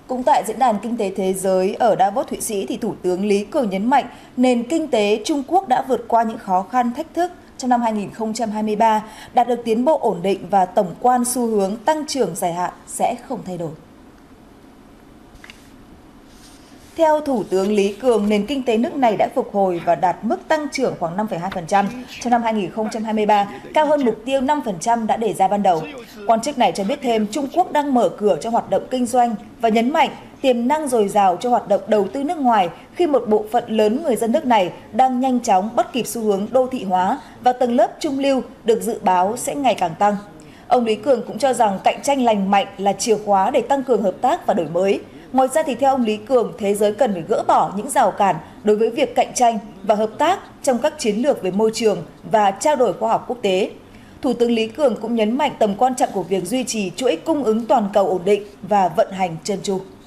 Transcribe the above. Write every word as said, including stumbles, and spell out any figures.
Cũng tại Diễn đàn Kinh tế Thế giới ở Davos, Thụy Sĩ, thì Thủ tướng Lý Cường nhấn mạnh nền kinh tế Trung Quốc đã vượt qua những khó khăn thách thức trong năm hai nghìn không trăm hai mươi ba, đạt được tiến bộ ổn định và tổng quan xu hướng tăng trưởng dài hạn sẽ không thay đổi. Theo Thủ tướng Lý Cường, nền kinh tế nước này đã phục hồi và đạt mức tăng trưởng khoảng năm phẩy hai phần trăm trong năm hai nghìn không trăm hai mươi ba, cao hơn mục tiêu năm phần trăm đã đề ra ban đầu. Quan chức này cho biết thêm Trung Quốc đang mở cửa cho hoạt động kinh doanh và nhấn mạnh tiềm năng dồi dào cho hoạt động đầu tư nước ngoài khi một bộ phận lớn người dân nước này đang nhanh chóng bắt kịp xu hướng đô thị hóa và tầng lớp trung lưu được dự báo sẽ ngày càng tăng. Ông Lý Cường cũng cho rằng cạnh tranh lành mạnh là chìa khóa để tăng cường hợp tác và đổi mới. Ngoài ra thì theo ông Lý Cường, thế giới cần phải gỡ bỏ những rào cản đối với việc cạnh tranh và hợp tác trong các chiến lược về môi trường và trao đổi khoa học quốc tế. Thủ tướng Lý Cường cũng nhấn mạnh tầm quan trọng của việc duy trì chuỗi cung ứng toàn cầu ổn định và vận hành trơn tru.